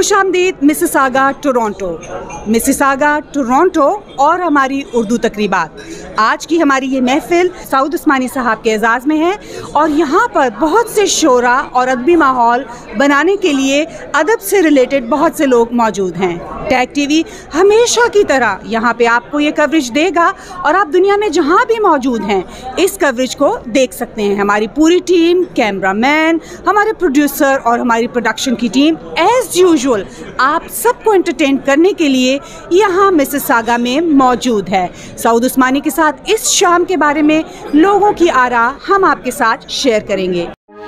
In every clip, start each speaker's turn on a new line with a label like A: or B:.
A: खुशामदीद Mississauga Toronto. Mississauga Toronto और हमारी उर्दू तकरीबात। आज की हमारी ये महफ़िल सऊद उस्मानी साहब के एजाज़ में है और यहाँ पर बहुत से शोरा और अदबी माहौल बनाने के लिए अदब से रिलेटेड बहुत से लोग मौजूद हैं। टैग टीवी हमेशा की तरह यहाँ पे आपको ये कवरेज देगा और आप दुनिया में जहाँ भी मौजूद हैं इस कवरेज को देख सकते हैं। हमारी पूरी टीम, कैमरामैन, हमारे प्रोड्यूसर और हमारी प्रोडक्शन की टीम एज़ यूजुअल आप सबको एंटरटेन करने के लिए यहाँ मिसिसागा में मौजूद है। सऊद उस्मानी के साथ इस शाम के बारे में लोगों की आरा हम आपके साथ शेयर करेंगे।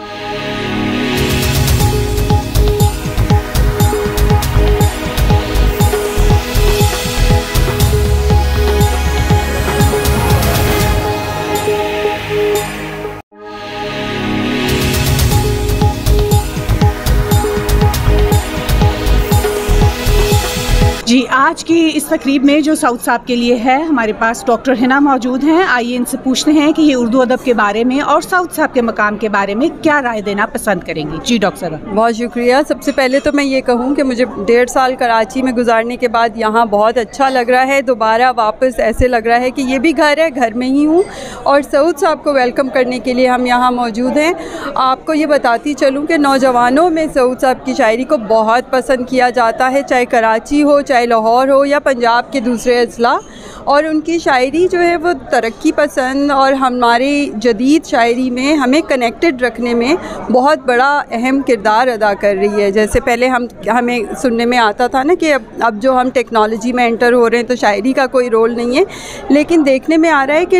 A: जी, आज की इस तकरीब में जो सऊद साहब के लिए है, हमारे पास डॉक्टर हिना मौजूद हैं। आइए इनसे पूछते हैं कि ये उर्दू अदब के बारे में और सऊद साहब के मकाम के बारे में क्या राय देना पसंद करेंगी। जी डॉक्टर साहब।
B: बहुत शुक्रिया। सबसे पहले तो मैं ये कहूँ कि मुझे 1.5 साल कराची में गुजारने के बाद यहाँ बहुत अच्छा लग रहा है। दोबारा वापस ऐसे लग रहा है कि ये भी घर है, घर में ही हूँ और सऊद साहब को वेलकम करने के लिए हम यहाँ मौजूद हैं। आपको ये बताती चलूँ कि नौजवानों में सऊद साहब की शायरी को बहुत पसंद किया जाता है, चाहे कराची हो, चाहे लाहौर हो या पंजाब के दूसरे अजला। और उनकी शायरी जो है वो तरक्की पसंद और हमारी जदीद शायरी में हमें कनेक्टेड रखने में बहुत बड़ा अहम किरदार अदा कर रही है। जैसे पहले हमें सुनने में आता था ना कि अब जो हम टेक्नोलॉजी में एंटर हो रहे हैं तो शायरी का कोई रोल नहीं है, लेकिन देखने में आ रहा है कि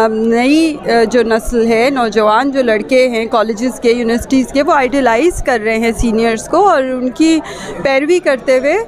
B: नई जो नस्ल है, नौजवान जो लड़के हैं कॉलेजेस के, यूनिवर्सिटीज़ के, वो आइडलाइज़ कर रहे हैं सीनियर्स को और उनकी पैरवी करते हुए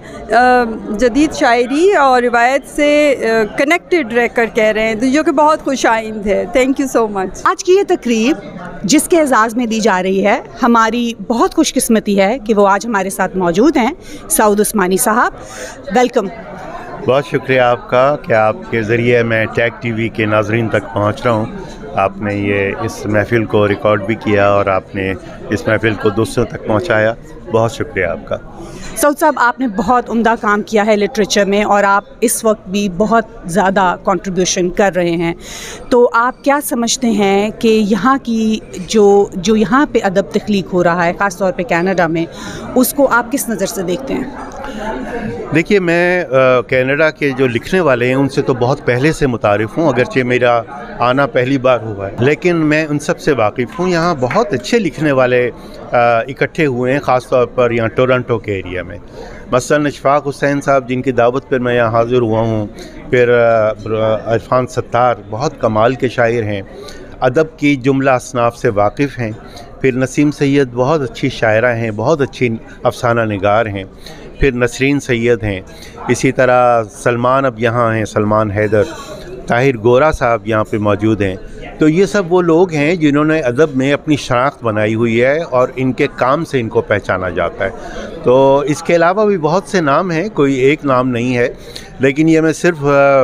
B: जदीद शायरी और रिवायत से कनेक्टेड रहकर कह रहे हैं, जो कि बहुत खुशाइंद है। Thank you so much.
A: आज की ये तकरीब जिसके एजाज़ में दी जा रही है, हमारी बहुत खुशकिस्मती है कि वो आज हमारे साथ मौजूद हैं। सऊद उस्मानी साहब, वेलकम।
C: बहुत शुक्रिया आपका कि आपके ज़रिए मैं टैग टीवी के नाज़रीन तक पहुंच रहा हूं। आपने ये इस महफ़िल को रिकॉर्ड भी किया और आपने इस महफ़िल को दूसरों तक पहुंचाया। बहुत शुक्रिया आपका।
A: सऊद साहब, आपने बहुत उम्दा काम किया है लिटरेचर में और आप इस वक्त भी बहुत ज़्यादा कंट्रीब्यूशन कर रहे हैं। तो आप क्या समझते हैं कि यहाँ की जो यहाँ पे अदब तख्लीक हो रहा है, ख़ास तौर पे कनाडा में, उसको आप किस नज़र से देखते हैं?
C: देखिए, मैं कनाडा के जो लिखने वाले हैं उनसे तो बहुत पहले से मुतारिफ़ हूँ, अगरचे मेरा आना पहली बार हुआ है, लेकिन मैं उन सब से वाकिफ़ हूँ। यहाँ बहुत अच्छे लिखने वाले इकट्ठे हुए हैं, ख़ास तौर पर यहाँ टोरंटो के एरिया में। मसलन इशफाक हुसैन साहब, जिनकी दावत पर मैं यहाँ हाज़िर हुआ हूँ, फिर इरफान सत्तार बहुत कमाल के शायर हैं, अदब की जुमला असनाफ से वाकिफ़ हैं। फिर नसीम सैयद बहुत अच्छी शायरा हैं, बहुत अच्छी अफसाना निगार हैं। फिर नसरीन सैयद हैं, इसी तरह सलमान अब यहाँ हैं, सलमान हैदर, ताहिर गोरा साहब यहाँ पे मौजूद हैं। तो ये सब वो लोग हैं जिन्होंने अदब में अपनी शनाख्त बनाई हुई है और इनके काम से इनको पहचाना जाता है। तो इसके अलावा भी बहुत से नाम हैं, कोई एक नाम नहीं है, लेकिन ये मैं सिर्फ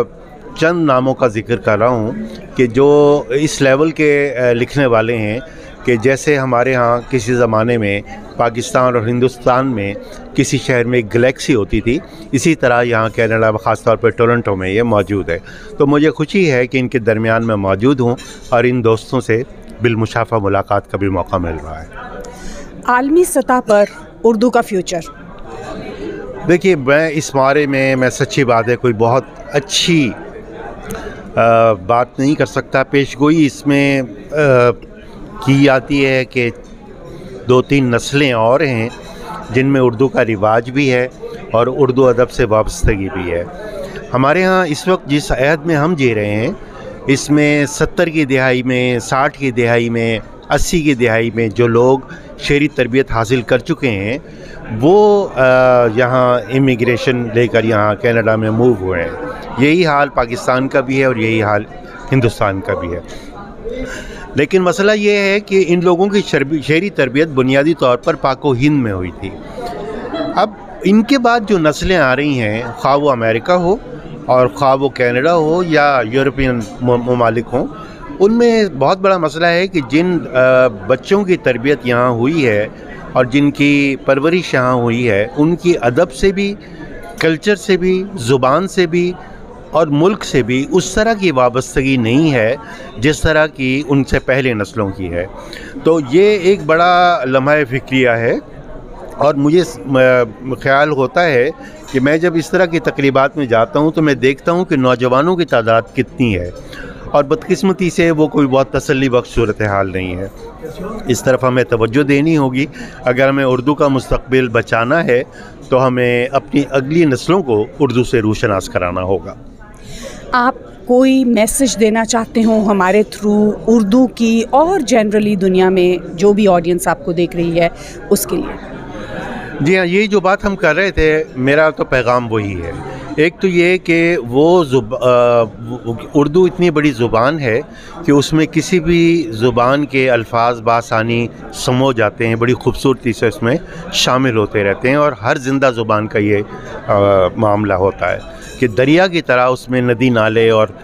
C: चंद नामों का जिक्र कर रहा हूँ कि जो इस लेवल के लिखने वाले हैं कि जैसे हमारे यहाँ किसी ज़माने में पाकिस्तान और हिंदुस्तान में किसी शहर में एक गैलेक्सी होती थी, इसी तरह यहाँ कनाडा में ख़ास तौर पर टोरंटो में ये मौजूद है। तो मुझे खुशी है कि इनके दरमियान में मौजूद हूँ और इन दोस्तों से बिलमुशाफा मुलाकात का भी मौका मिल रहा है।
A: आलमी सतह पर उर्दू का फ्यूचर,
C: देखिए, मैं इस बारे में मैं सच्ची बात है कोई बहुत अच्छी बात नहीं कर सकता। पेशगोई इसमें की जाती है कि 2-3 नस्लें और हैं जिनमें उर्दू का रिवाज भी है और उर्दू अदब से वाबस्तगी भी है। हमारे यहाँ इस वक्त जिस अहद में हम जी रहे हैं, इसमें 70 की दिहाई में, 60 की दिहाई में, 80 की दिहाई में जो लोग शेरी तरबियत हासिल कर चुके हैं वो यहाँ इमिग्रेशन लेकर यहाँ कनाडा में मूव हुए हैं। यही हाल पाकिस्तान का भी है और यही हाल हिंदुस्तान का भी है। लेकिन मसला ये है कि इन लोगों की शहरी तरबियत बुनियादी तौर पर पाक व हिंद में हुई थी। अब इनके बाद जो नस्लें आ रही हैं, ख्वाह वो अमेरिका हो और ख्वाह वो कनाडा हो या यूरोपियन ममालिक हों, उनमें बहुत बड़ा मसला है कि जिन बच्चों की तरबियत यहाँ हुई है और जिनकी परवरिश यहाँ हुई है, उनकी अदब से भी, कल्चर से भी, ज़ुबान से भी और मुल्क से भी उस तरह की वाबस्तगी नहीं है जिस तरह की उनसे पहले नस्लों की है। तो ये एक बड़ा लम्हा फ़िक्रिया है और मुझे ख़्याल होता है कि मैं जब इस तरह की तकरीबात में जाता हूँ तो मैं देखता हूँ कि नौजवानों की तादाद कितनी है, और बदकिस्मती से वो कोई बहुत तसल्ली बख्श सूरत हाल नहीं है। इस तरफ हमें तवज्जो देनी होगी। अगर हमें उर्दू का मुस्तक़बिल बचाना है तो हमें अपनी अगली नस्लों को उर्दू से रूशनास कराना होगा।
A: आप कोई मैसेज देना चाहते हो हमारे थ्रू उर्दू की और जनरली दुनिया में जो भी ऑडियंस आपको देख रही है उसके लिए?
C: जी हाँ, ये जो बात हम कर रहे थे, मेरा तो पैगाम वही है। एक तो ये कि उर्दू इतनी बड़ी ज़ुबान है कि उसमें किसी भी ज़ुबान के अल्फाज बासानी समो जाते हैं, बड़ी खूबसूरती से इसमें शामिल होते रहते हैं, और हर ज़िंदा ज़ुबान का ये मामला होता है कि दरिया की तरह उसमें नदी नाले और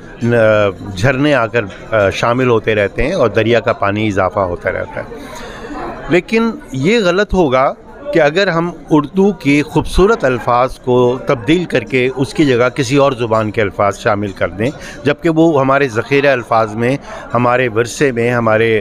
C: झरने आकर शामिल होते रहते हैं और दरिया का पानी इजाफ़ा होता रहता है। लेकिन ये गलत होगा कि अगर हम उर्दू के खूबसूरत अल्फाज को तब्दील करके उसकी जगह किसी और ज़ुबान के अल्फाज शामिल कर दें, जबकि वो हमारे ज़ख़ीरे अल्फाज में, हमारे विरसे में, हमारे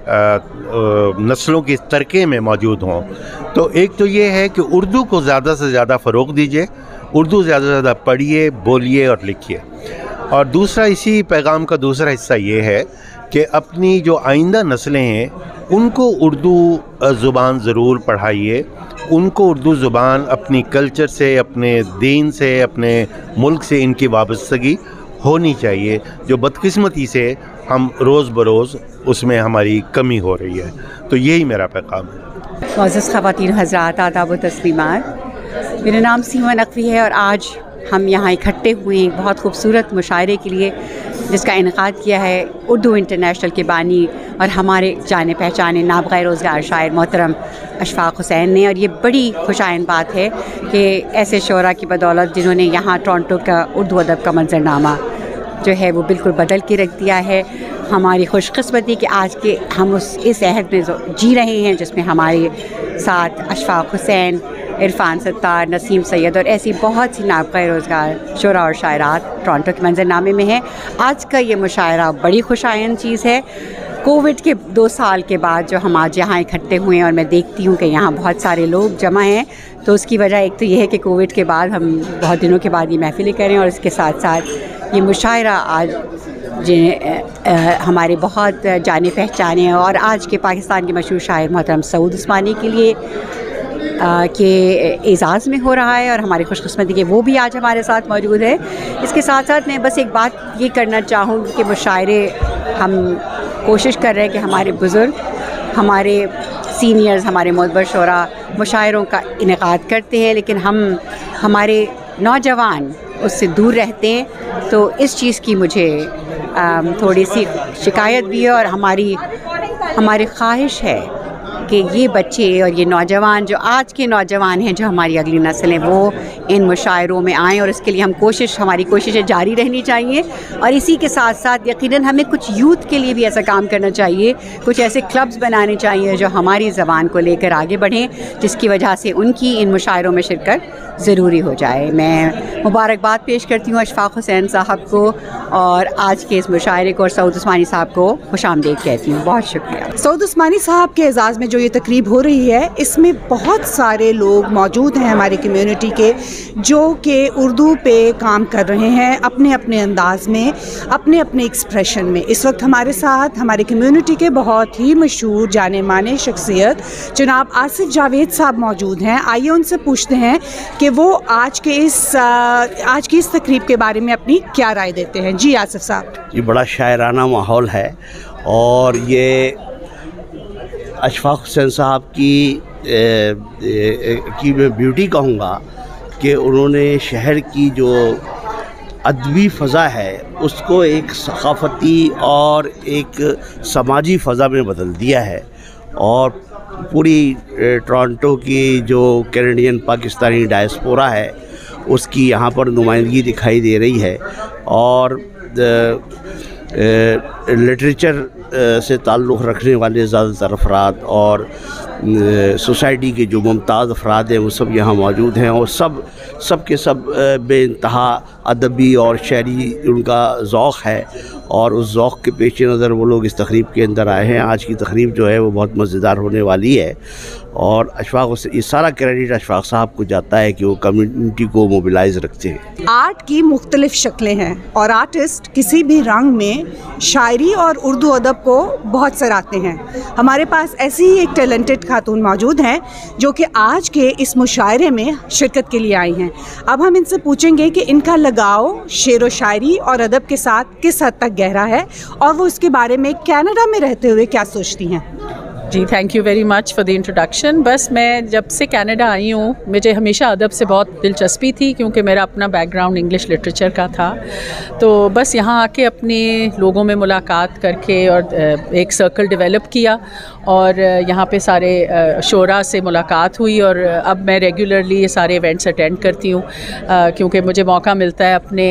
C: नस्लों की तरक़े में मौजूद हों। तो एक तो ये है कि उर्दू को ज़्यादा से ज़्यादा फ़रोग़ दीजिए, उर्दू ज़्यादा से ज़्यादा पढ़िए, बोलिए और लिखिए। और दूसरा, इसी पैगाम का दूसरा हिस्सा ये है कि अपनी जो आइंदा नस्लें हैं उनको उर्दू ज़ुबान ज़रूर पढ़ाइए, उनको उर्दू ज़ुबान अपनी कल्चर से, अपने दीन से, अपने मुल्क से इनकी वाबस्तगी होनी चाहिए, जो बदकिस्मती से हम रोज़ बरोज़ उसमें हमारी कमी हो रही है। तो यही मेरा पैगाम है।
D: मुअज़्ज़ज़ ख़वातीन हज़रात, आदाब व तस्लीमात। मेरा नाम सीमा नक़वी है और आज हम यहाँ इकट्ठे हुए हैं बहुत खूबसूरत मुशायरे के लिए, जिसका इनेकाद किया है उर्दू इंटरनेशनल के बानी और हमारे जाने पहचाने नाबग़ा रोज़गार शायर मोहतरम अशफ़ाक़ हुसैन ने। और ये बड़ी खुशाइन बात है कि ऐसे शोरा की बदौलत जिन्होंने यहाँ टोरंटो का उर्दू अदब का मंजरनामा जो है वो बिल्कुल बदल के रख दिया है। हमारी खुशकिस्मती कि आज के हम इस अहद में जी रहे हैं जिसमें हमारे साथ अशफ़ाक़ हुसैन, इरफ़ान सत्तार, नसीम सैयद और ऐसी बहुत सी नाबग़ा रोज़गार शुरा और शायरात टोरंटो के मंजरनामे में हैं। आज का ये मुशायरा बड़ी खुशाइन चीज़ है। कोविड के 2 साल के बाद जो हम आज यहाँ इकट्ठे हुए हैं और मैं देखती हूँ कि यहाँ बहुत सारे लोग जमा हैं, तो उसकी वजह एक तो ये है कि कोविड के बाद हम बहुत दिनों के बाद ये महफ़िलें करें, और इसके साथ साथ ये मुशायरा आज हमारे बहुत जाने पहचाने और आज के पाकिस्तान के मशहूर शायर मोहतरम सऊद उस्मानी के लिए के एज़ाज़ में हो रहा है, और हमारी खुशकिस्मती कि वो भी आज हमारे साथ मौजूद है। इसके साथ साथ मैं बस एक बात ये करना चाहूँगी कि मुशायरे हम कोशिश कर रहे हैं कि हमारे बुज़ुर्ग, हमारे सीनियर्स, हमारे मोतबर शोरा मुशायरों का इनेकाद करते हैं, लेकिन हमारे नौजवान उससे दूर रहते हैं। तो इस चीज़ की मुझे थोड़ी सी शिकायत भी है, और हमारी ख्वाहिश है कि ये बच्चे और ये नौजवान, जो आज के नौजवान हैं, जो हमारी अगली नस्ल है, वो इन मुशायरों में आएँ, और इसके लिए हमारी कोशिशें जारी रहनी चाहिए। और इसी के साथ साथ यकीनन हमें कुछ यूथ के लिए भी ऐसा काम करना चाहिए, कुछ ऐसे क्लब्स बनाने चाहिए जो हमारी ज़बान को लेकर आगे बढ़ें, जिसकी वजह से उनकी इन मुशायरों में शिरकत ज़रूरी हो जाए। मैं मुबारकबाद पेश करती हूँ अशफ़ाक़ हुसैन साहब को और आज के इस मुशायरे को, और सऊद उस्मानी साहब को खुशामदीद कहती हूँ। बहुत शुक्रिया।
A: सऊद उस्मानी साहब के एज़ाज़ में जो ये तकरीब हो रही है, इसमें बहुत सारे लोग मौजूद हैं हमारी कम्युनिटी के, जो कि उर्दू पे काम कर रहे हैं अपने अपने अंदाज़ में, अपने अपने एक्सप्रेशन में। इस वक्त हमारे साथ हमारी कम्युनिटी के बहुत ही मशहूर जाने माने शख्सियत जनाब आसिफ जावेद साहब मौजूद हैं। आइए उनसे पूछते हैं कि वो आज की इस तकरीब के बारे में अपनी क्या राय देते हैं। जी आसिफ साहब।
E: ये बड़ा शायराना माहौल है, और ये अशफ़ाक़ हुसैन साहब की मैं ब्यूटी कहूँगा कि उन्होंने शहर की जो अदबी फ़ज़ा है उसको एक सक़ाफ़ती और एक समाजी फ़ज़ा में बदल दिया है, और पूरी टोरंटो की जो कैनेडियन पाकिस्तानी डायस्पोरा है उसकी यहाँ पर नुमाइंदगी दिखाई दे रही है। और लिटरेचर से ताल्लुक़ रखने वाले ज़्यादातर अफराद और सोसाइटी के जो मुमताज़ अफराद हैं वो सब यहाँ मौजूद हैं, और सब के सब बेइंतहा अदबी और शायरी उनका ज़ौक़ है, और उस ज़ौक़ के पेश नज़र वो लोग इस तकरीब के अंदर आए हैं। आज की तकरीब जो है वो बहुत मज़ेदार होने वाली है, और अशफाक़ से ये सारा क्रेडिट अशफाक़ साहब को जाता है कि वो कम्युनिटी को मोबिलाइज़ रखते हैं।
A: आर्ट की मुख्तलिफ़ शक्लें हैं और आर्टिस्ट किसी भी रंग में शायरी और उर्दू अदब को बहुत सराहते हैं। हमारे पास ऐसी ही एक टैलेंटेड खातून मौजूद हैं जो कि आज के इस मुशायरे में शिरकत के लिए आई हैं। अब हम इनसे पूछेंगे कि इनका लगाव शेर व शायरी और अदब के साथ किस हद तक गहरा है और वो इसके बारे में कनाडा में रहते हुए क्या सोचती हैं।
F: जी, thank you very much for the introduction. बस मैं जब से कनाडा आई हूँ मुझे हमेशा अदब से बहुत दिलचस्पी थी, क्योंकि मेरा अपना बैकग्राउंड इंग्लिश लिटरेचर का था। तो बस यहाँ आके अपने लोगों में मुलाकात करके और एक सर्कल डेवलप किया, और यहाँ पे सारे शोरा से मुलाकात हुई, और अब मैं रेगुलरली ये सारे इवेंट्स अटेंड करती हूँ, क्योंकि मुझे मौका मिलता है अपने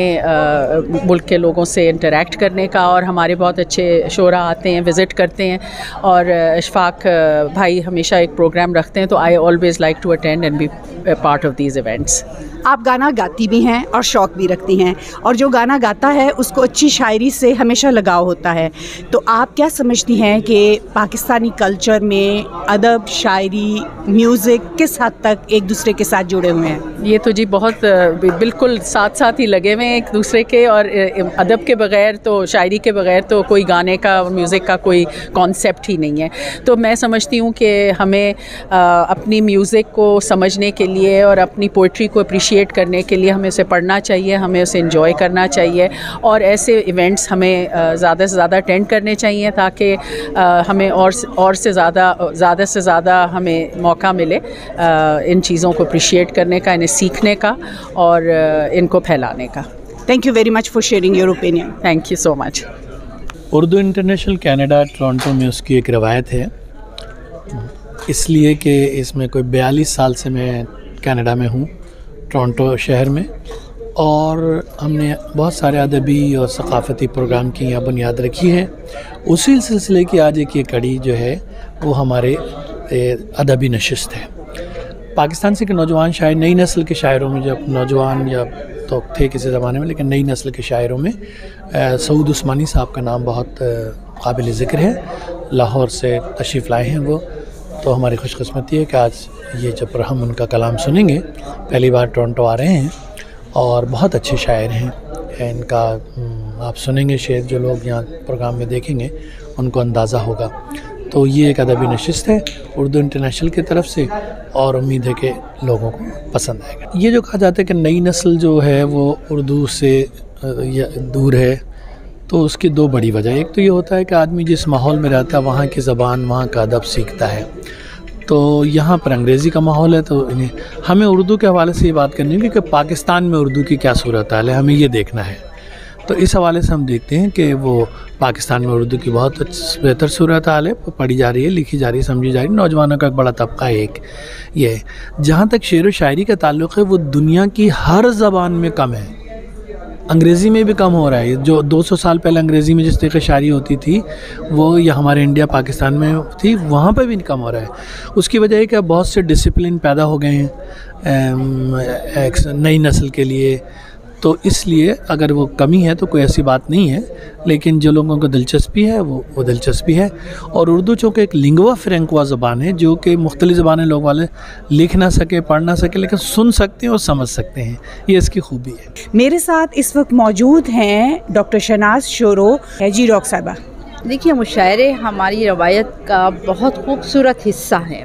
F: मुल्क के लोगों से इंटरेक्ट करने का, और हमारे बहुत अच्छे शोरा आते हैं, विज़िट करते हैं, और अशफाक़ भाई हमेशा एक प्रोग्राम रखते हैं, तो I always like to attend and be part of these events.
A: आप गाना गाती भी हैं और शौक़ भी रखती हैं, और जो गाना गाता है उसको अच्छी शायरी से हमेशा लगाव होता है। तो आप क्या समझती हैं कि पाकिस्तानी कल्चर में अदब, शायरी, म्यूज़िक किस हद तक एक दूसरे के साथ जुड़े हुए हैं?
F: ये तो जी बहुत बिल्कुल साथ साथ ही लगे हुए हैं एक दूसरे के, और अदब के बग़ैर तो, शायरी के बग़ैर तो कोई गाने का, म्यूज़िक का कोई कॉन्सेप्ट ही नहीं है। तो मैं समझती हूँ कि हमें अपनी म्यूज़िक को समझने के लिए और अपनी पोइट्री को अप्रिशिएट करने के लिए हमें उसे पढ़ना चाहिए, हमें उसे एंजॉय करना चाहिए, और ऐसे इवेंट्स हमें ज़्यादा से ज़्यादा अटेंड करने चाहिए, ताकि हमें और से ज़्यादा हमें मौका मिले इन चीज़ों को अप्रिशिएट करने का, इन्हें सीखने का और इनको फैलाने का।
A: Thank you very much for sharing your opinion.
F: Thank you so much.
G: Urdu international Canada Toronto में उसकी एक रवायत है, इसलिए कि इसमें कोई 42 साल से मैं कनाडा में हूँ, टोरंटो शहर में, और हमने बहुत सारे अदबी और सकाफ़ती प्रोग्राम की यहाँ बुनियाद रखी है। उसी सिलसिले की आज एक ये कड़ी जो है वो हमारे अदबी नशिस्त है। पाकिस्तान से के नौजवान शायर, नई नस्ल के शायरों में, जब नौजवान या तो थे किसी ज़माने में, लेकिन नई नस्ल के शायरों में सऊद उस्मानी साहब का नाम बहुत काबिल ज़िक्र है। लाहौर से तशरीफ़ लाए हैं वो, तो हमारी खुशकिस्मती है कि आज ये जब हम उनका कलाम सुनेंगे, पहली बार टोरंटो आ रहे हैं, और बहुत अच्छे शायर हैं। इनका आप सुनेंगे शेर, जो लोग यहाँ प्रोग्राम में देखेंगे उनको अंदाज़ा होगा। तो ये एक अदबी नशिस्त है उर्दू इंटरनेशनल की तरफ से, और उम्मीद है कि लोगों को पसंद आएगा। ये जो कहा जाता है कि नई नस्ल जो है वो उर्दू से दूर है, तो उसकी दो बड़ी वजह। एक तो ये होता है कि आदमी जिस माहौल में रहता है वहाँ की ज़बान, वहाँ का अदब सीखता है। तो यहाँ पर अंग्रेज़ी का माहौल है, तो हमें उर्दू के हवाले से ये बात करनी है कि पाकिस्तान में उर्दू की क्या सूरत हाल है, हमें ये देखना है। तो इस हवाले से हम देखते हैं कि वो पाकिस्तान में उर्दू की बहुत बेहतर सूरत हाल है, पढ़ी जा रही है, लिखी जा रही है, समझी जा रही है। नौजवानों का एक बड़ा तबका एक ये है। जहाँ तक शेर व शायरी का ताल्लुक़ है, वो दुनिया की हर ज़बान में कम है, अंग्रेज़ी में भी कम हो रहा है। जो 200 साल पहले अंग्रेज़ी में जिस तरीके शायरी होती थी, वो यह हमारे इंडिया पाकिस्तान में थी, वहाँ पर भी कम हो रहा है। उसकी वजह है कि बहुत से डिसिप्लिन पैदा हो गए हैं एक नई नस्ल के लिए, तो इसलिए अगर वो कमी है तो कोई ऐसी बात नहीं है, लेकिन जो लोगों को दिलचस्पी है वो दिलचस्पी है। और उर्दू चूँकि एक लिंगवा फ्रैंकवा ज़बान है, जो कि मुख्तलिफ़ ज़बानें लोग वाले लिख ना सके, पढ़ ना सके, लेकिन सुन सकते हैं और समझ सकते हैं, ये इसकी खूबी है।
A: मेरे साथ इस वक्त मौजूद हैं डॉक्टर शहनाज शोरो। जी रॉक साहिबा,
H: देखिए, मुशायरे हमारी रवायत का बहुत खूबसूरत हिस्सा है,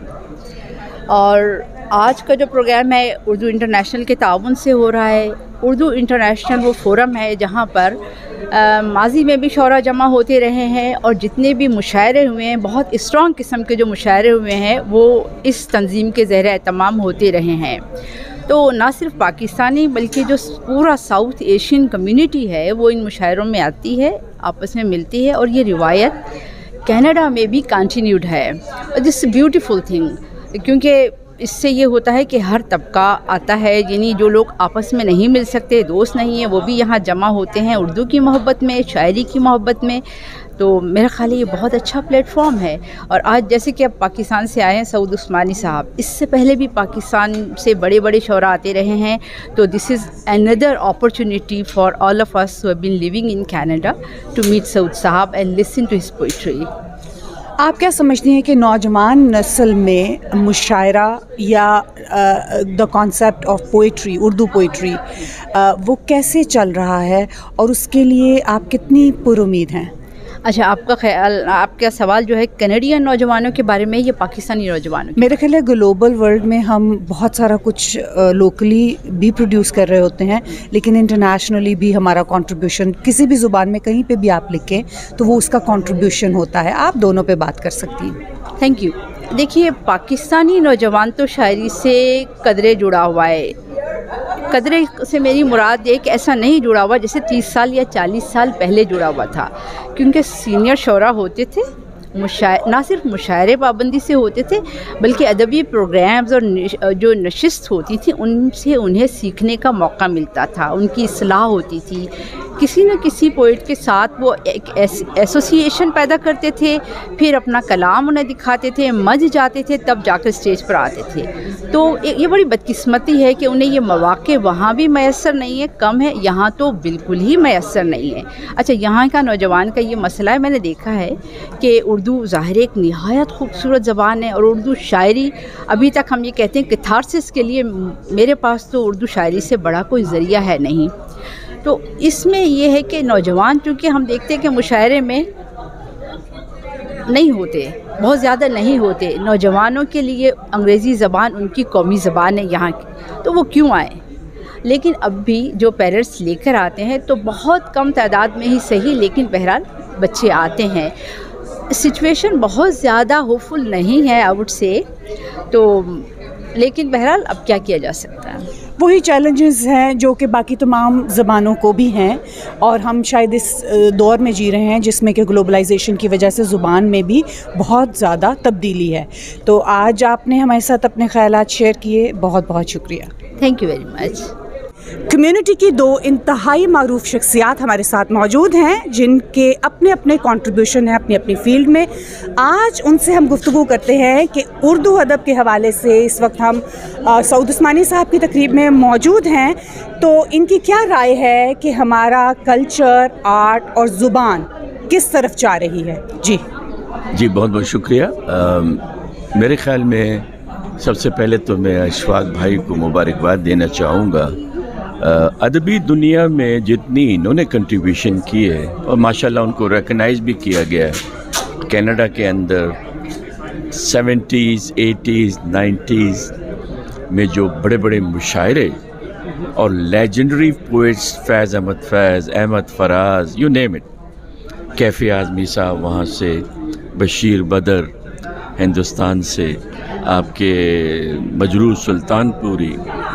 H: और आज का जो प्रोग्राम है उर्दू इंटरनेशनल के ताउन से हो रहा है। उर्दू इंटरनेशनल वो फोरम है जहाँ पर माजी में भी शौरा जमा होते रहे हैं, और जितने भी मुशायरे हुए हैं, बहुत स्ट्रॉन्ग किस्म के जो मुशायरे हुए हैं, वो इस तंजीम के ज़रिए एहतमाम होते रहे हैं। तो ना सिर्फ पाकिस्तानी बल्कि जो पूरा साउथ एशियन कम्युनिटी है वो इन मुशायरों में आती है, आपस में मिलती है, और ये रिवायत कनाडा में भी कंटिन्यूड है। दिस ब्यूटीफुल थिंग, क्योंकि इससे ये होता है कि हर तबका आता है, यानी जो लोग आपस में नहीं मिल सकते, दोस्त नहीं हैं, वो भी यहाँ जमा होते हैं उर्दू की मोहब्बत में, शायरी की मोहब्बत में। तो मेरा ख्याल है ये बहुत अच्छा प्लेटफॉर्म है। और आज जैसे कि अब पाकिस्तान से आए हैं सऊद उस्मानी साहब, इससे पहले भी पाकिस्तान से बड़े बड़े शोरा आते रहे हैं, तो this is another opportunity for all of us who have been living in Canada to meet Saud sahab and listen to his poetry.
A: आप क्या समझती हैं कि नौजवान नस्ल में मुशायरा या the concept of poetry, Urdu poetry, वो कैसे चल रहा है और उसके लिए आप कितनी पुरुमीद हैं?
H: अच्छा, आपका सवाल जो है कैनेडियन नौजवानों के बारे में, ये पाकिस्तानी नौजवानों?
A: मेरे ख्याल है ग्लोबल वर्ल्ड में हम बहुत सारा कुछ लोकली भी प्रोड्यूस कर रहे होते हैं, लेकिन इंटरनेशनली भी हमारा कंट्रीब्यूशन किसी भी ज़ुबान में कहीं पे भी आप लिखें तो वो उसका कंट्रीब्यूशन होता है। आप दोनों पे बात कर सकती हैं।
H: Thank you. देखिए, पाकिस्तानी नौजवान तो शायरी से कदरे जुड़ा हुआ है। कदरे से मेरी मुराद एक ऐसा नहीं जुड़ा हुआ जैसे 30 साल या 40 साल पहले जुड़ा हुआ था, क्योंकि सीनियर शोरा होते थे, ना सिर्फ मुशायरे पाबंदी से होते थे बल्कि अदबी प्रोग्राम्स और जो नशिस्त होती थी उनसे उन्हें सीखने का मौका मिलता था, उनकी इस्लाह होती थी। किसी न किसी पोइट के साथ वो एक एसोसिएशन पैदा करते थे, फिर अपना कलाम उन्हें दिखाते थे, मज जाते थे, तब जाकर स्टेज पर आते थे। तो ये बड़ी बदकिस्मती है कि उन्हें ये मौक़े वहाँ भी मैसर नहीं है, कम है, यहाँ तो बिल्कुल ही मैसर नहीं है। अच्छा, यहाँ का नौजवान का ये मसला है, मैंने देखा है कि उर्दू ज़ाहिर एक निहायत खूबसूरत ज़बान है और उर्दू शायरी, अभी तक हम ये कहते हैं कैथारसिस के लिए मेरे पास तो उर्दू शायरी से बड़ा कोई ज़रिया है नहीं। तो इसमें यह है कि नौजवान, चूँकि हम देखते हैं कि मुशायरे में नहीं होते, बहुत ज़्यादा नहीं होते, नौजवानों के लिए अंग्रेज़ी ज़बान उनकी कौमी ज़बान है यहाँ की, तो वो क्यों आए? लेकिन अब भी जो पेरेंट्स लेकर आते हैं तो बहुत कम तादाद में ही सही, लेकिन बहरहाल बच्चे आते हैं। सिचुएशन बहुत ज़्यादा होपफुल नहीं है आई वुड से, तो लेकिन बहरहाल अब क्या किया जा सकता है।
A: वही चैलेंजेस हैं जो कि बाकी तमाम ज़बानों को भी हैं, और हम शायद इस दौर में जी रहे हैं जिसमें कि ग्लोबलाइजेशन की वजह से ज़ुबान में भी बहुत ज़्यादा तब्दीली है। तो आज आपने हमारे साथ अपने ख़यालात शेयर किए, बहुत बहुत शुक्रिया।
H: Thank you very much.
A: Community की दो इंतहाई मारूफ शख्सियात हमारे साथ मौजूद हैं जिनके अपने अपने कंट्रीब्यूशन हैं अपनी अपनी फील्ड में। आज उनसे हम गुफ्तगू करते हैं कि उर्दू अदब के हवाले से इस वक्त हम सऊद उस्मानी साहब की तकरीब में मौजूद हैं, तो इनकी क्या राय है कि हमारा कल्चर, आर्ट और ज़ुबान किस तरफ जा रही है। जी
I: बहुत बहुत शुक्रिया। मेरे ख़्याल में सबसे पहले तो मैं अशफाक भाई को मुबारकबाद देना चाहूँगा। अदबी दुनिया में जितनी इन्होंने कंट्रीब्यूशन की है और माशाल्लाह उनको रिकग्नाइज़ भी किया गया है कनाडा के अंदर, 70s, 80s, 90s में जो बड़े बड़े मुशायरे और legendary poets, Faiz Ahmed Faiz, Ahmad Faraz, you name it, Kaifi Azmi sahab वहाँ से, बशीर बदर हिंदुस्तान से, आपके मजरूह सुल्तानपुरी,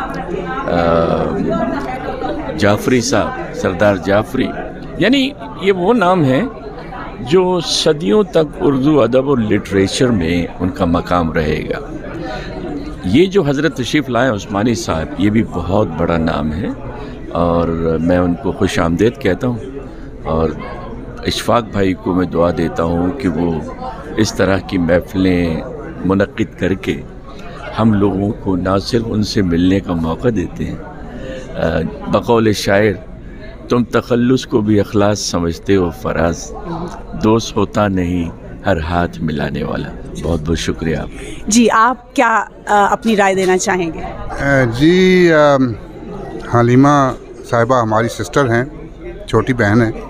I: जाफरी साहब, सरदार जाफरी, यानी ये वो नाम है जो सदियों तक उर्दू अदब और लिटरेचर में उनका मकाम रहेगा। ये जो हज़रत तशरीफ़ लाए उस्मानी साहब, ये भी बहुत बड़ा नाम है और मैं उनको खुश आमदेद कहता हूँ। और इशफाक भाई को मैं दुआ देता हूँ कि वो इस तरह की महफ़िलें मुनक़्क़िद करके हम लोगों को ना सिर्फ उनसे मिलने का मौका देते हैं, बक़ौल शायर, तुम तखल्लुस को भी अखलास समझते हो फराज, दोस्त होता नहीं हर हाथ मिलाने वाला। बहुत बहुत शुक्रिया आप।
A: जी, आप क्या अपनी राय देना चाहेंगे?
J: जी, हलीमा साहिबा हमारी सिस्टर हैं, छोटी बहन है।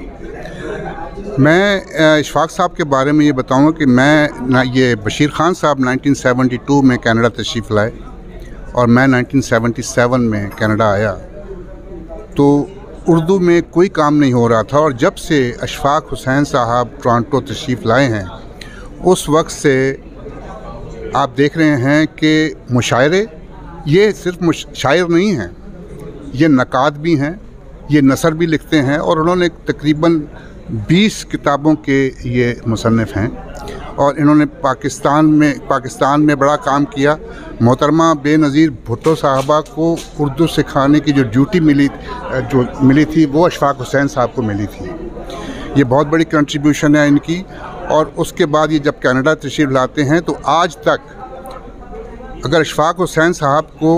J: मैं इशफाक साहब के बारे में ये बताऊंगा कि ये बशीर ख़ान साहब 1972 में कनाडा तशरीफ़ लाए और मैं 1977 में कनाडा आया, तो उर्दू में कोई काम नहीं हो रहा था। और जब से अशफाक हुसैन साहब टोरंटो तशरीफ़ लाए हैं, उस वक्त से आप देख रहे हैं कि मुशायरे, ये सिर्फ शायर नहीं हैं, ये नकाद भी हैं, ये नसर भी लिखते हैं और उन्होंने तकरीबन 20 किताबों के ये मुसन्निफ़ हैं। और इन्होंने पाकिस्तान में बड़ा काम किया। मोहतरमा बेनज़ीर भुट्टो साहबा को उर्दू सिखाने की जो ड्यूटी मिली थी वो अशफाक हुसैन साहब को मिली थी। ये बहुत बड़ी कंट्रीब्यूशन है इनकी। और उसके बाद ये जब कनाडा तशरीफ़ लाते हैं तो आज तक अगर अशफाक हुसैन साहब को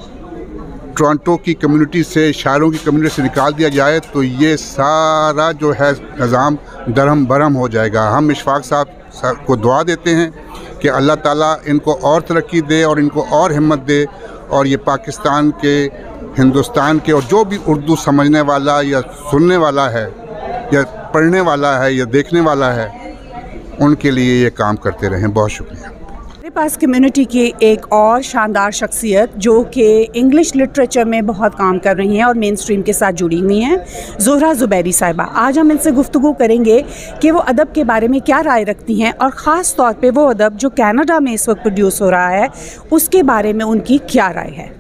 J: टोरंटो की कम्युनिटी से, शायरों की कम्युनिटी से निकाल दिया जाए तो ये सारा जो है निज़ाम दरहम बरहम हो जाएगा। हम अशफाक साहब को दुआ देते हैं कि अल्लाह ताला इनको और तरक्की दे और इनको और हिम्मत दे, और ये पाकिस्तान के, हिंदुस्तान के, और जो भी उर्दू समझने वाला या सुनने वाला है या पढ़ने वाला है या देखने वाला है, उनके लिए ये काम करते रहें। बहुत शुक्रिया।
A: मेरे पास कम्युनिटी की एक और शानदार शख्सियत जो कि इंग्लिश लिटरेचर में बहुत काम कर रही हैं और मेन स्ट्रीम के साथ जुड़ी हुई हैं, ज़ोहरा ज़ुबैरी साहिबा। आज हम इनसे गुफ्तगू करेंगे कि वो अदब के बारे में क्या राय रखती हैं और ख़ास तौर पे वो अदब जो कनाडा में इस वक्त प्रोड्यूस हो रहा है उसके बारे में उनकी क्या राय है।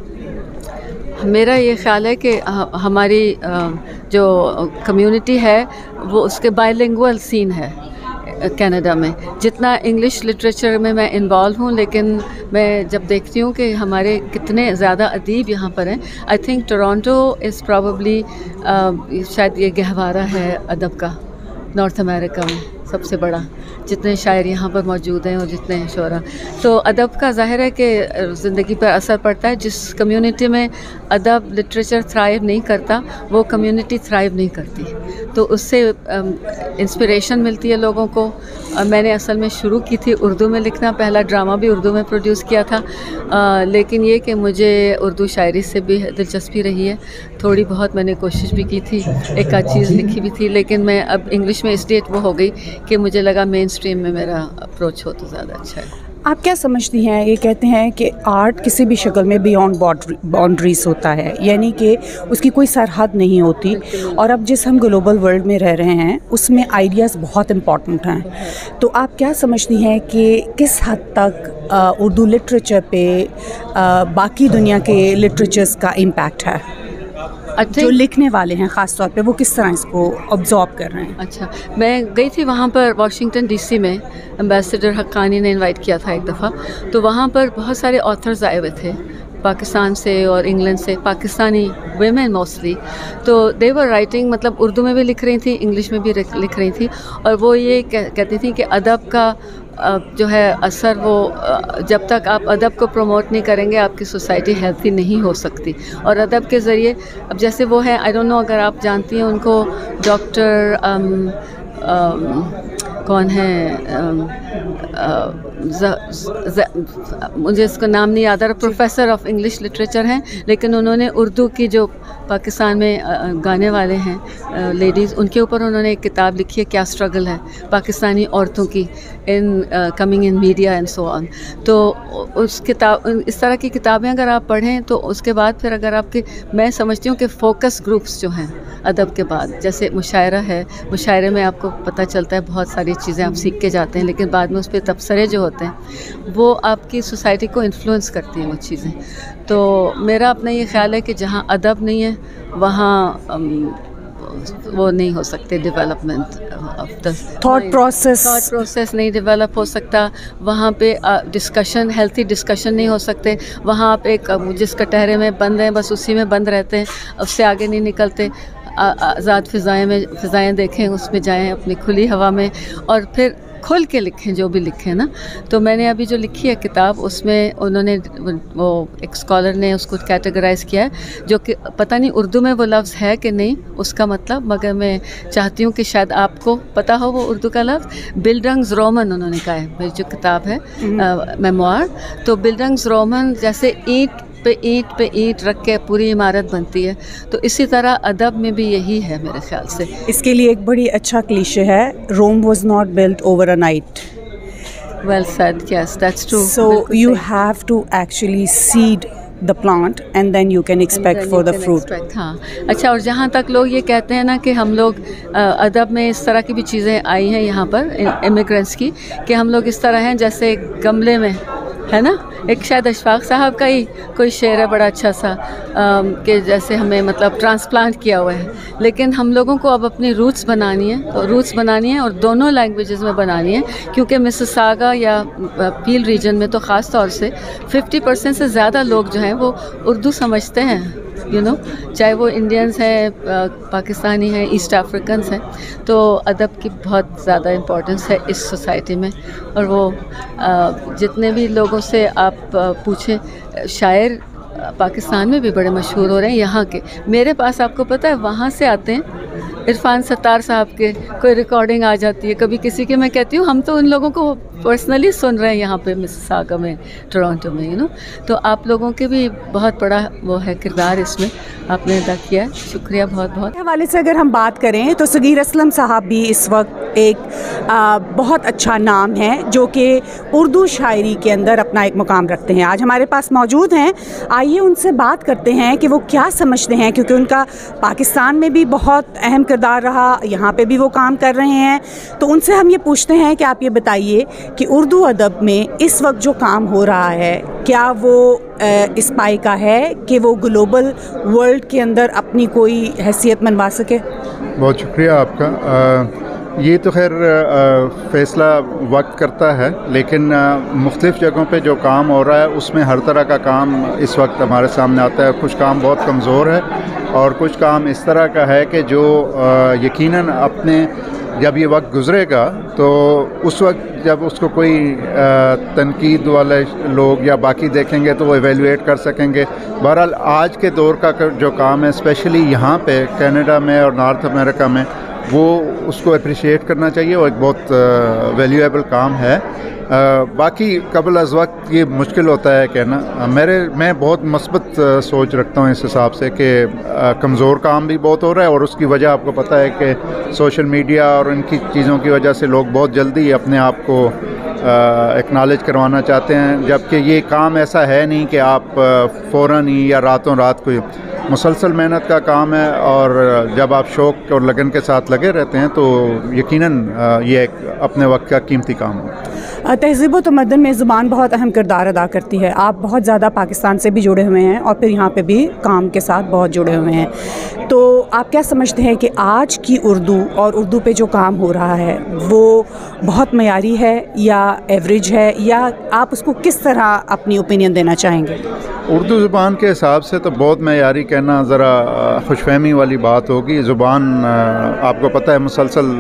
K: मेरा ये ख़्याल है कि हमारी जो कम्युनिटी है वो उसके बायलिंगुअल सीन है कनाडा में। जितना इंग्लिश लिटरेचर में मैं इन्वॉल्व हूँ, लेकिन मैं जब देखती हूँ कि हमारे कितने ज़्यादा अदीब यहाँ पर हैं, I think Toronto is probably शायद ये गहवारा है अदब का नॉर्थ अमेरिका में सबसे बड़ा, जितने शायर यहाँ पर मौजूद हैं और जितने शोरा। तो अदब का ज़ाहिर है कि ज़िंदगी पर असर पड़ता है। जिस कम्युनिटी में अदब लिटरेचर थ्राइव नहीं करता वो कम्युनिटी थ्राइव नहीं करती, तो उससे इंस्पिरेशन मिलती है लोगों को। मैंने असल में शुरू की थी उर्दू में लिखना, पहला ड्रामा भी उर्दू में प्रोड्यूस किया था, लेकिन ये कि मुझे उर्दू शायरी से भी दिलचस्पी रही है। थोड़ी बहुत मैंने कोशिश भी की थी, एक आध चीज़ लिखी भी थी, लेकिन मैं अब इंग्लिश में इसलिए वो हो गई कि मुझे लगा मेन स्ट्रीम में मेरा अप्रोच हो तो ज़्यादा अच्छा है।
A: आप क्या समझती हैं? ये कहते हैं कि आर्ट किसी भी शक्ल में बियॉन्ड बाउंड्रीज होता है, यानी कि उसकी कोई सरहद नहीं होती। और अब जिस हम ग्लोबल वर्ल्ड में रह रहे हैं उसमें आइडियाज़ बहुत इम्पॉर्टेंट हैं। तो आप क्या समझती हैं कि किस हद तक उर्दू लिटरेचर पे बाकी दुनिया के लिटरेचर्स का इम्पैक्ट है? जो लिखने वाले हैं ख़ास तौर पे वो किस तरह इसको ऑब्जॉर्व कर रहे हैं?
K: अच्छा, मैं गई थी वहाँ पर वाशिंगटन डीसी में, एम्बेसडर हक्कानी ने इनवाइट किया था एक दफ़ा, तो वहाँ पर बहुत सारे ऑथर्स आए हुए थे पाकिस्तान से और इंग्लैंड से, पाकिस्तानी वेमेन मोस्टली। तो दे वर राइटिंग, मतलब उर्दू में भी लिख रही थी, इंग्लिश में भी लिख रही थी, और वो ये कहती थी कि अदब का जो है असर, वो जब तक आप अदब को प्रमोट नहीं करेंगे आपकी सोसाइटी हेल्थी नहीं हो सकती। और अदब के ज़रिए, अब जैसे वो है, आई डोंट नो अगर आप जानती हैं उनको, डॉक्टर कौन है, मुझे इसका नाम नहीं याद आ रहा, प्रोफेसर ऑफ इंग्लिश लिटरेचर हैं, लेकिन उन्होंने उर्दू की जो पाकिस्तान में गाने वाले हैं लेडीज़, उनके ऊपर उन्होंने एक किताब लिखी है, क्या स्ट्रगल है पाकिस्तानी औरतों की in coming in media and so on. तो उस किताब, इस तरह की किताबें अगर आप पढ़ें तो उसके बाद फिर अगर आपके, मैं समझती हूँ कि फोकस ग्रुप्स जो हैं अदब के बाद, जैसे मुशायरा है, मुशायरे में आपको पता चलता है बहुत सारी चीज़ें आप सीख के जाते हैं, लेकिन बाद में उस पर तबसरे जो होते हैं वो आपकी सोसाइटी को इन्फ्लुएंस करती हैं वो चीज़ें। तो मेरा अपना ये ख्याल है कि जहाँ अदब नहीं है वहाँ वो नहीं हो सकते development of the thought process नहीं डेवलप हो सकता। वहाँ पे डिस्कशन, हेल्थी डिस्कशन नहीं हो सकते। वहाँ आप एक जिस कटहरे में बंद हैं बस उसी में बंद रहते हैं, उससे आगे नहीं निकलते। आज़ाद फ़िज़ाएँ देखें, उसमें जाएं अपनी खुली हवा में और फिर खुल के लिखें जो भी लिखें ना। तो मैंने अभी जो लिखी है किताब, उसमें उन्होंने, वो एक स्कॉलर ने उसको कैटेगराइज़ किया है, जो कि पता नहीं उर्दू में वो लफ्ज़ है कि नहीं उसका मतलब, मगर मैं चाहती हूँ कि शायद आपको पता हो वो उर्दू का लफ्ज़। बिल्डंग्स रोमन उन्होंने कहा है, मेरी जो किताब है मेमोir। तो बिल्डंग्स रोमन, जैसे ईंट पे ईंट रख के पूरी इमारत बनती है, तो इसी तरह अदब में भी यही है मेरे ख्याल से।
A: इसके लिए एक बड़ी अच्छा क्लीशे है, Rome was not built over a night.
K: Well said, yes that's true.
A: So you have to actually seed the plant and then you can expect for the fruit।
K: हाँ, अच्छा, और जहाँ तक लोग ये कहते हैं ना कि हम लोग अदब में इस तरह की भी चीज़ें आई हैं यहाँ पर इमिग्रेंट्स की, कि हम लोग इस तरह हैं जैसे गमले में है ना। एक शायद अशफाक साहब का ही कोई शेर है बड़ा अच्छा सा कि जैसे हमें मतलब ट्रांसप्लांट किया हुआ है, लेकिन हम लोगों को अब अपनी रूट्स बनानी है, तो रूट्स बनानी है और दोनों लैंग्वेजेस में बनानी है, क्योंकि मिसिसागा या पील रीजन में तो ख़ास तौर से 50% से ज़्यादा लोग जो हैं वो उर्दू समझते हैं, यू नो, चाहे वो इंडियंस हैं, पाकिस्तानी हैं, ईस्ट अफ्रीकन्स हैं। तो अदब की बहुत ज़्यादा इम्पोर्टेंस है इस सोसाइटी में। और वो जितने भी लोगों से आप पूछें, शायर पाकिस्तान में भी बड़े मशहूर हो रहे हैं यहाँ के। मेरे पास आपको पता है वहाँ से आते हैं इरफान सत्तार साहब के, कोई रिकॉर्डिंग आ जाती है कभी किसी की, मैं कहती हूँ हम तो उन लोगों को पर्सनली सुन रहे हैं यहाँ पे मिसिसागा में, टोरंटो में, यू नो। तो आप लोगों के भी बहुत बड़ा वो है किरदार इसमें आपने अदा किया है, शुक्रिया बहुत बहुत।
A: हवाले से अगर हम बात करें तो सगीर असलम साहब भी इस वक्त एक बहुत अच्छा नाम है जो कि उर्दू शायरी के अंदर अपना एक मुकाम रखते हैं। आज हमारे पास मौजूद हैं, आइए उनसे बात करते हैं कि वो क्या समझते हैं, क्योंकि उनका पाकिस्तान में भी बहुत अहम किरदार रहा, यहाँ पे भी वो काम कर रहे हैं। तो उनसे हम ये पूछते हैं कि आप ये बताइए कि उर्दू अदब में इस वक्त जो काम हो रहा है, क्या वो इस पाई का है कि वो ग्लोबल वर्ल्ड के अंदर अपनी कोई हैसियत मनवा सके?
L: बहुत शुक्रिया आपका। ये तो खैर फ़ैसला वक्त करता है, लेकिन मुख्तलिफ़ जगहों पे जो काम हो रहा है उसमें हर तरह का काम इस वक्त हमारे सामने आता है। कुछ काम बहुत कमज़ोर है और कुछ काम इस तरह का है कि जो यकीनन अपने जब ये वक्त गुज़रेगा तो उस वक्त जब उसको कोई तनकीद वाले लोग या बाकी देखेंगे तो वो एवेलुएट कर सकेंगे। बहरहाल आज के दौर का जो काम है, स्पेशली यहाँ पे कनाडा में और नॉर्थ अमेरिका में, वो उसको अप्रिशिएट करना चाहिए और एक बहुत वैल्यूएबल काम है। बाकी कबल अज़ वक्त ये मुश्किल होता है कहना। मैं बहुत मस्बत सोच रखता हूँ इस हिसाब से कि कमज़ोर काम भी बहुत हो रहा है और उसकी वजह आपको पता है कि सोशल मीडिया और इनकी चीज़ों की वजह से लोग बहुत जल्दी अपने आप को एक्नॉलेज करवाना चाहते हैं, जबकि ये काम ऐसा है नहीं कि आप फ़ौरन ही या रातों रात कोई मुसलसल मेहनत का काम है। और जब आप शौक़ और लगन के साथ लगे रहते हैं तो यकीनन ये एक अपने वक्त का कीमती काम है।
A: तहज़ीब व तमद्दुन में ज़ुबान बहुत अहम किरदार अदा करती है। आप बहुत ज़्यादा पाकिस्तान से भी जुड़े हुए हैं और फिर यहाँ पे भी काम के साथ बहुत जुड़े हुए हैं। तो आप क्या समझते हैं कि आज की उर्दू और उर्दू पे जो काम हो रहा है वो बहुत मयारी है या एवरेज है, या आप उसको किस तरह अपनी ओपिनियन देना चाहेंगे?
L: उर्दू ज़ुबान के हिसाब से तो बहुत मयारी कहना ज़रा खुशफहमी वाली बात होगी। ज़ुबान आपको पता है मुसलसल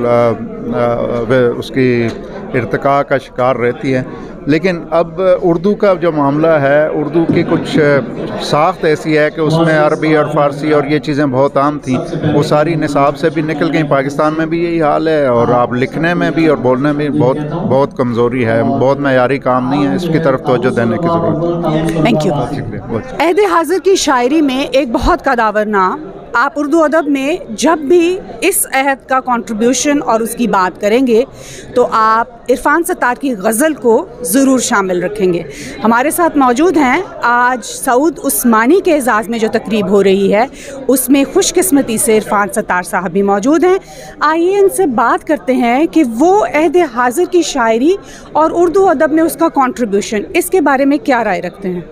L: उसकी इर्तिका का शिकार रहती है, लेकिन अब उर्दू का जो मामला है, उर्दू की कुछ साख्त ऐसी है कि उसमें अरबी और फ़ारसी और ये चीज़ें बहुत आम थी, वो सारी निसाब से भी निकल गई। पाकिस्तान में भी यही हाल है और आप लिखने में भी और बोलने में भी बहुत कमज़ोरी है, बहुत मयारी काम नहीं है, इसकी तरफ तवज्जो देने की ज़रूरत है।
A: Thank you. अहद हाज़िर की शायरी में एक बहुत कदावर नाम, आप उर्दू अदब में जब भी इस अहद का कंट्रीब्यूशन और उसकी बात करेंगे तो आप इरफान सत्तार की गज़ल को ज़रूर शामिल रखेंगे। हमारे साथ मौजूद हैं आज सऊद उस्मानी के एजाज़ में जो तकरीब हो रही है उसमें खुशकिस्मती से इरफान सत्तार साहब भी मौजूद हैं। आइए इनसे बात करते हैं कि वो अहद हाज़िर की शायरी और उर्दू अदब में उसका कंट्रीब्यूशन, इसके बारे में क्या राय रखते हैं।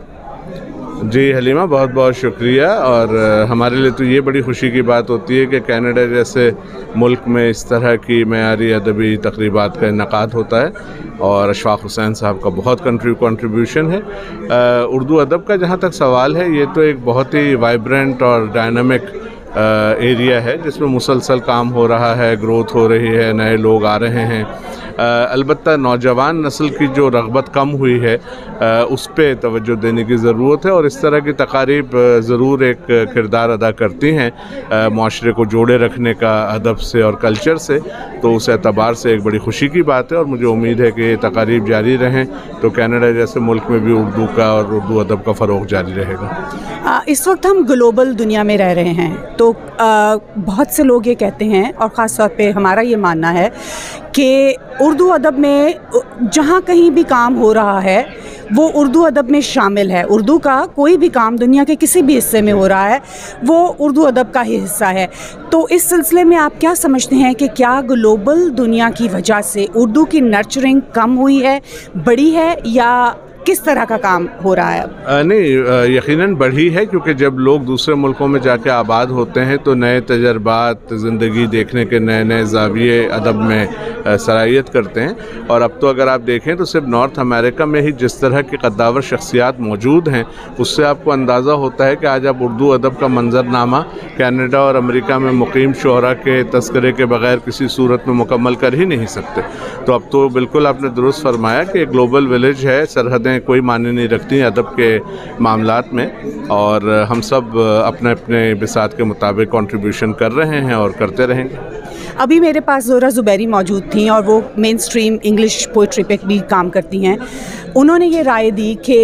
M: जी हलीमा, बहुत बहुत शुक्रिया। और हमारे लिए तो ये बड़ी खुशी की बात होती है कि कनाडा जैसे मुल्क में इस तरह की मयारी अदबी तकरीबात का इनकाद होता है और अशफाक हुसैन साहब का बहुत कंट्रीब्यूशन है। उर्दू अदब का जहाँ तक सवाल है, ये तो एक बहुत ही वाइब्रेंट और डायनामिक एरिया है जिसमें मुसलसल काम हो रहा है, ग्रोथ हो रही है, नए लोग आ रहे हैं। अलबत्ता नौजवान नस्ल की जो रग़बत कम हुई है उस पर तवज्जो देने की ज़रूरत है और इस तरह की तकारीब ज़रूर एक किरदार अदा करती हैं माशरे को जोड़े रखने का अदब से और कल्चर से। तो उस एतबार से एक बड़ी खुशी की बात है और मुझे उम्मीद है कि ये तकारीब जारी रहें तो कनाडा जैसे मुल्क में भी उर्दू का और उर्दू अदब का फ़रोग़ जारी रहेगा।
A: इस वक्त हम ग्लोबल दुनिया में रह रहे हैं तो बहुत से लोग ये कहते हैं और ख़ास तौर पे हमारा ये मानना है कि उर्दू अदब में जहाँ कहीं भी काम हो रहा है वो उर्दू अदब में शामिल है। उर्दू का कोई भी काम दुनिया के किसी भी हिस्से में हो रहा है वो उर्दू अदब का ही हिस्सा है। तो इस सिलसिले में आप क्या समझते हैं कि क्या ग्लोबल दुनिया की वजह से उर्दू की नर्चरिंग कम हुई है, बढ़ी है, या किस तरह का काम हो रहा है अब?
M: नहीं, यकीनन बढ़ी है, क्योंकि जब लोग दूसरे मुल्कों में जाके आबाद होते हैं तो नए तजर्बात, ज़िंदगी देखने के नए नए ज़ाविये अदब में सराहियत करते हैं। और अब तो अगर आप देखें तो सिर्फ नॉर्थ अमेरिका में ही जिस तरह की कद्दावर शख्सियात मौजूद हैं, उससे आपको अंदाज़ा होता है कि आज आप उर्दू अदब का मंजरनामा कनाडा और अमेरिका में मुकीम शोरा के तस्करे के बगैर किसी सूरत में मुकम्मल कर ही नहीं सकते। तो अब तो बिल्कुल आपने दुरुस्त फरमाया कि एक ग्लोबल विलेज है, सरहदें कोई मायने नहीं रखती अदब के मामलात में, और हम सब अपने अपने बिसात के मुताबिक कंट्रीब्यूशन कर रहे हैं और करते रहेंगे।
A: अभी मेरे पास ज़ोहरा ज़ुबैरी मौजूद थी और वो मेन स्ट्रीम इंग्लिश पोइट्री पे भी काम करती हैं। उन्होंने ये राय दी कि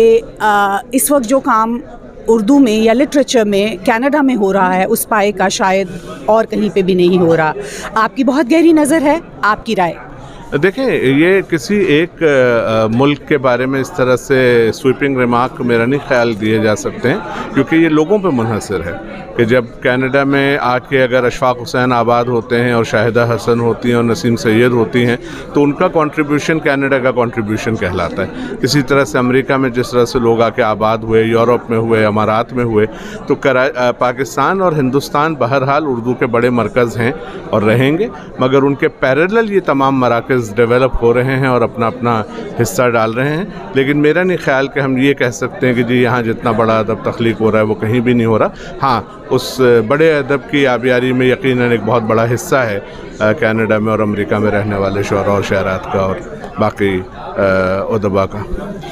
A: इस वक्त जो काम उर्दू में या लिटरेचर में कनाडा में हो रहा है उस पाए का शायद और कहीं पे भी नहीं हो रहा। आपकी बहुत गहरी नज़र है, आपकी राय?
M: देखें, ये किसी एक मुल्क के बारे में इस तरह से स्वीपिंग रिमार्क मेरा नहीं ख्याल दिए जा सकते हैं, क्योंकि ये लोगों पे मुनहसर है कि जब कनाडा में आके अगर अशफाक हुसैन आबाद होते हैं और शाहिदा हसन होती हैं और नसीम सैयद होती हैं तो उनका कंट्रीब्यूशन कनाडा का कंट्रीब्यूशन कहलाता है। इसी तरह से अमेरिका में जिस तरह से लोग आके आबाद हुए, यूरोप में हुए, अमारात में हुए, तो पाकिस्तान और हिंदुस्तान बहरहाल उर्दू के बड़े मरकज़ हैं और रहेंगे, मगर उनके पैरेलल ये तमाम मराकज़ डेवलप हो रहे हैं और अपना अपना हिस्सा डाल रहे हैं। लेकिन मेरा नहीं ख्याल कि हम ये कह सकते हैं कि जी यहाँ जितना बड़ा अदब तख्लीक हो रहा है वो कहीं भी नहीं हो रहा। हाँ, उस बड़े अदब की आबियारी में यकीनन एक बहुत बड़ा हिस्सा है कनाडा में और अमेरिका में रहने वाले शोरा और शायरात का और बाकी उदबा का।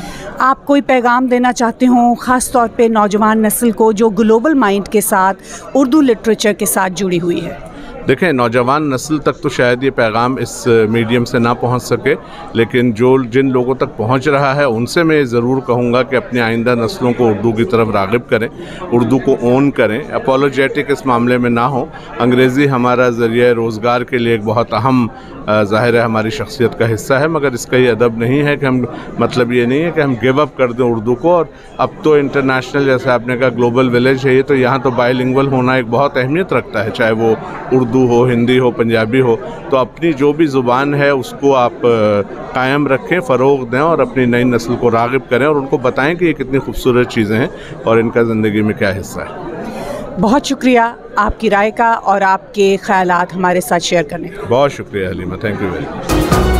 A: आप कोई पैगाम देना चाहते हो ख़ास तौर पे नौजवान नस्ल को जो ग्लोबल माइंड के साथ उर्दू लिटरेचर के साथ जुड़ी हुई है?
M: देखें, नौजवान नस्ल तक तो शायद ये पैगाम इस मीडियम से ना पहुंच सके, लेकिन जिन लोगों तक पहुंच रहा है उनसे मैं ज़रूर कहूँगा कि अपनी आइंदा नस्लों को उर्दू की तरफ राग़िब करें, उर्दू को ओन करें, अपोलोजेटिक इस मामले में ना हो। अंग्रेज़ी हमारा ज़रिया रोज़गार के लिए एक बहुत अहम ज़ाहिर है हमारी शख्सियत का हिस्सा है, मगर इसका ये अदब नहीं है कि हम, मतलब ये नहीं है कि हम गिव अप कर दें उर्दू को। और अब तो इंटरनेशनल, जैसे आपने कहा, ग्लोबल विलेज है ये, तो यहाँ तो बाइलिंगुअल होना एक बहुत अहमियत रखता है, चाहे वो उर्दू हो, हिंदी हो, पंजाबी हो। तो अपनी जो भी ज़ुबान है उसको आप कायम रखें, फ़रोग़ दें और अपनी नई नस्ल को राग़िब करें और उनको बताएं कि ये कितनी खूबसूरत चीज़ें हैं और इनका ज़िंदगी में क्या हिस्सा है।
A: बहुत शुक्रिया आपकी राय का और आपके ख़यालात हमारे साथ शेयर करने का।
M: बहुत शुक्रिया Halima, thank you very much.